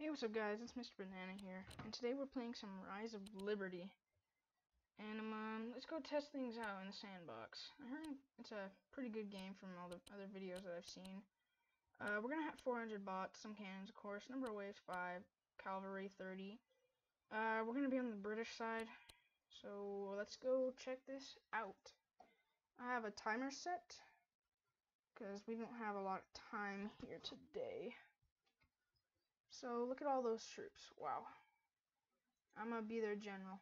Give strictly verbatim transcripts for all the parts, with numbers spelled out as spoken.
Hey, what's up guys, it's Mister Banana here, and today we're playing some Rise of Liberty. And um, um, let's go test things out in the sandbox. I heard it's a pretty good game from all the other videos that I've seen. Uh, we're gonna have four hundred bots, some cannons of course, number of waves five, cavalry thirty. Uh, we're gonna be on the British side, so let's go check this out. I have a timer set, because we don't have a lot of time here today. So look at all those troops, wow. I'm gonna be their general.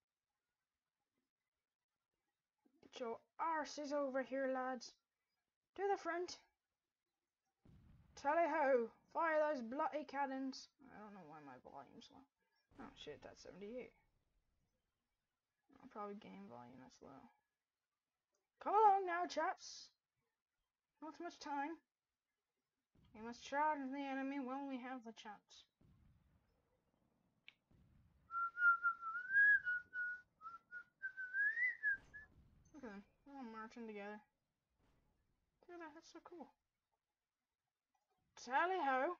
Get your arses over here, lads. To the front. Tally ho! Fire those bloody cannons. I don't know why my volume's low. Oh shit, that's seventy-eight. I'll probably gain volume, that's low. Come along now, chaps. Not much time. We must charge the enemy when we have the chance. Look at them. They're all marching together. Look at that, that's so cool. Tally ho!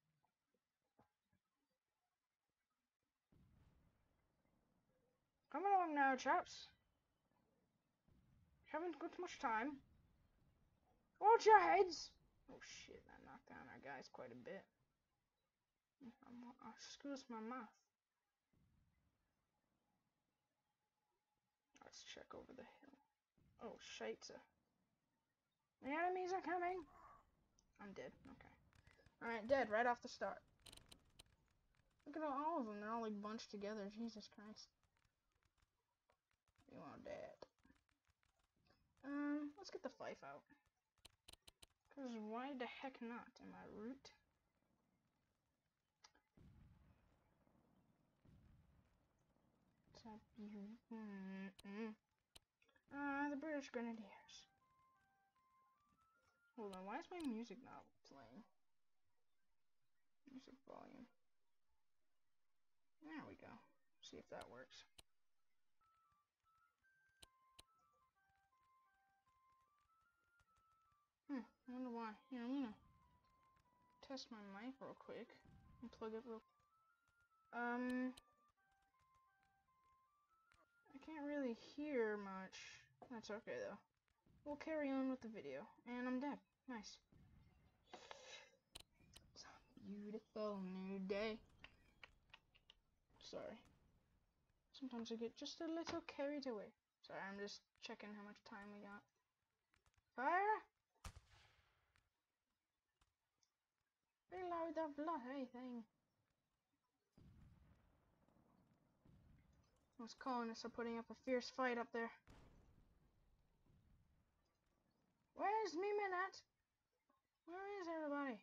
Come along now, chaps. Haven't got much time. Watch your heads! Oh shit, that knocked down our guys quite a bit. Excuse my mouth. Let's check over the hill. Oh, shite. The enemies are coming. I'm dead. Okay. Alright, dead right off the start. Look at all of them. They're all like bunched together. Jesus Christ. You are dead. Um, let's get the fife out. Because why the heck not? Am I root? What's up, you? Mm -mm. Uh, the British Grenadiers. Hold on, why is my music not playing? Music volume. There we go. See if that works. Hmm, I wonder why. Here, I'm gonna test my mic real quick and plug it real. Um, I can't really hear much. That's okay though. We'll carry on with the video, and I'm dead. Nice. It's a beautiful new day. Sorry. Sometimes I get just a little carried away. Sorry, I'm just checking how much time we got. Fire! Reload the bloody thing. Those colonists are putting up a fierce fight up there. Where's me men at? Where is everybody?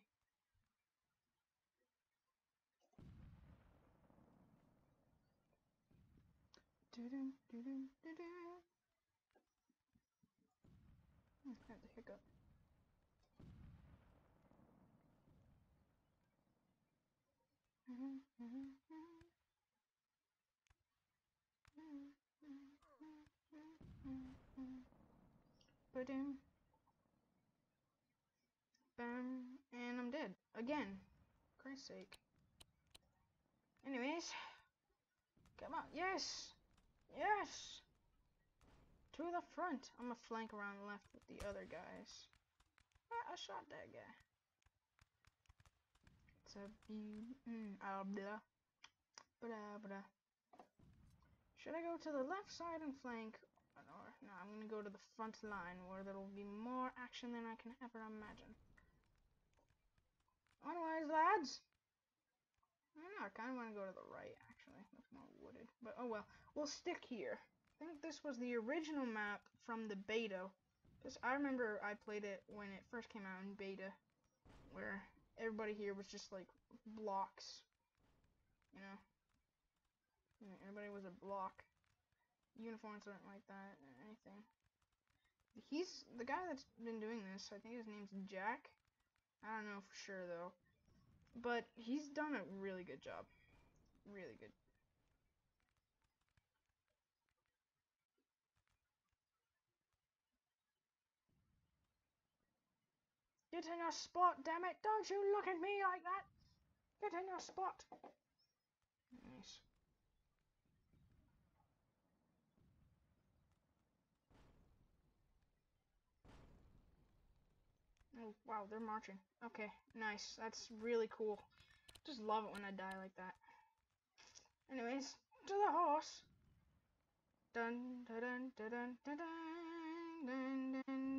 Do-dum, do-dum, do-dum. Hmm, I had the hiccup. Ba-dum. Bam. And I'm dead. Again. For Christ's sake. Anyways. Come on. Yes! Yes! To the front. I'm gonna flank around left with the other guys. Ah, I shot that guy. It's a beauty. Mm, ah, blah. Blah, blah. Should I go to the left side and flank? Or, no, I'm gonna go to the front line where there will be more action than I can ever imagine. Anyways, lads. I don't know, I kind of want to go to the right, actually. Looks more wooded. But, oh well. We'll stick here. I think this was the original map from the beta. Because I remember I played it when it first came out in beta. Where everybody here was just, like, blocks. You know? Everybody was a block. Uniforms aren't like that or anything. He's the guy that's been doing this. I think his name's Jack. I don't know for sure though, but he's done a really good job. Really good. Get in your spot, damn it! Don't you look at me like that! Get in your spot. Nice. Oh, wow, they're marching. Okay, nice. That's really cool. Just love it when I die like that. Anyways, to the horse. Dun dun dun dun dun dun dun dun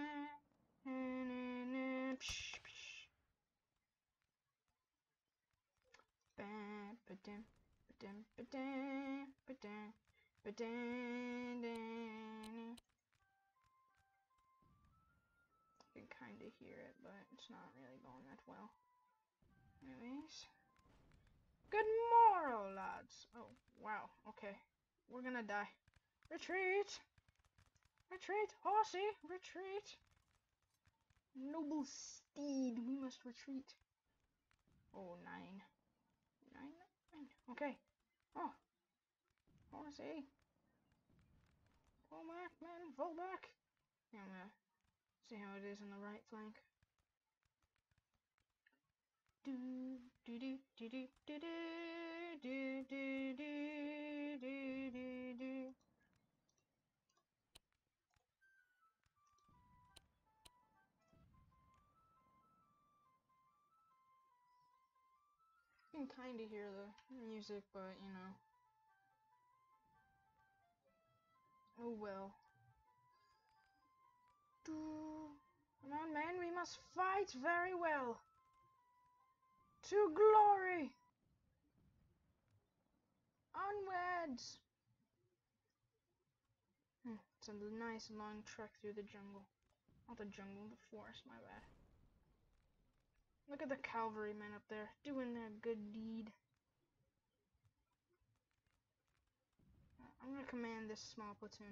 dun. Psh, psh. Ba ba dum ba dum ba dum ba dum ba dum dum. You can kind of hear it, but it's not really going that well. Anyways, good morrow, lads. Oh wow. Okay, we're gonna die. Retreat! Retreat! Horsey! Retreat! Noble steed, we must retreat. Oh, nine. Nine, nine. Okay. Oh. Horsey. Pull back, man. Pull back. Yeah, I'm gonna see how it is on the right flank. Do, do, do, do, do, do, do, do, do, do, do, do. You can kind of hear the music, but you know. Oh well. Do. Come on, man. We must fight very well. To glory. Onwards. Hmm, it's a nice long trek through the jungle. Not the jungle, the forest, my bad. Look at the cavalrymen up there, doing their good deed. I'm gonna command this small platoon.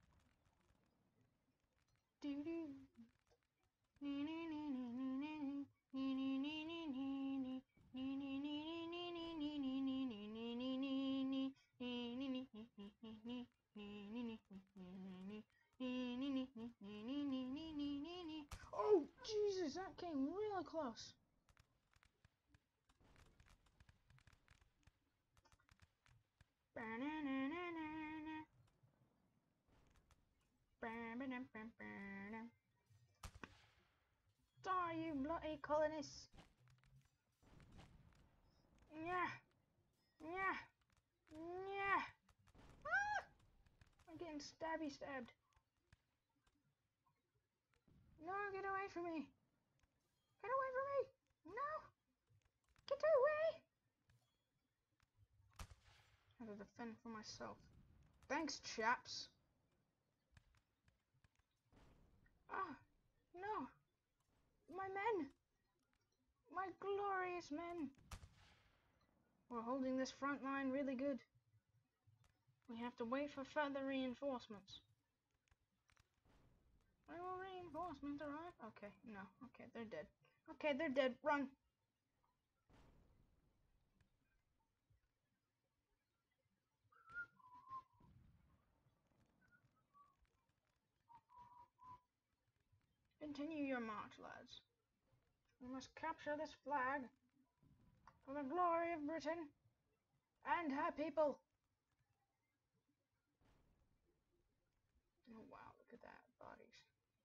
Oh, Jesus, that came really close. Die, you bloody colonists! Yeah, yeah, yeah. Ah! I'm getting stabby stabbed. No, get away from me! Get away from me! No! Get away! I have to defend for myself. Thanks, chaps. Ah, no. My men. My glorious men. We're holding this front line really good. We have to wait for further reinforcements. When will reinforcements arrive? Okay, no. Okay, they're dead. Okay, they're dead. Run. Continue your march, lads. We must capture this flag for the glory of Britain and her people. Oh wow, look at that, bodies.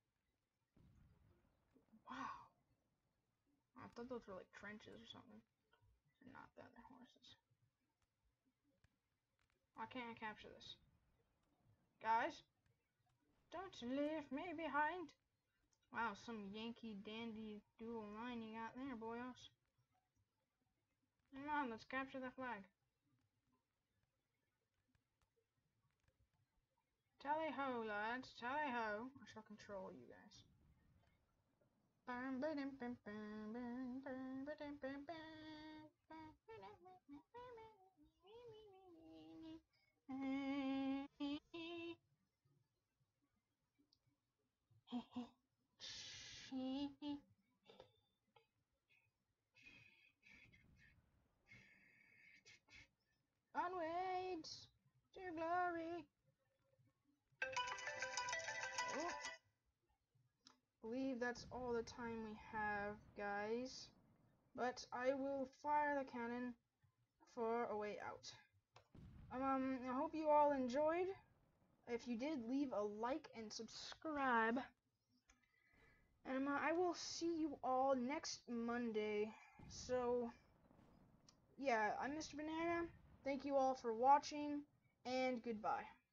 Wow. I thought those were like trenches or something. They're not that, they're horses. Why can't I capture this? Guys, don't leave me behind. Wow, some Yankee dandy dual line you got there, boyos. Come on, let's capture the flag. Tally ho, lads, tally ho. I shall control you guys. Onwards to glory. Oh. Believe that's all the time we have, guys. but I will fire the cannon for a way out. Um, I hope you all enjoyed. If you did, leave a like and subscribe. And uh, I will see you all next Monday. So, yeah, I'm Mister Banana. Thank you all for watching, and goodbye.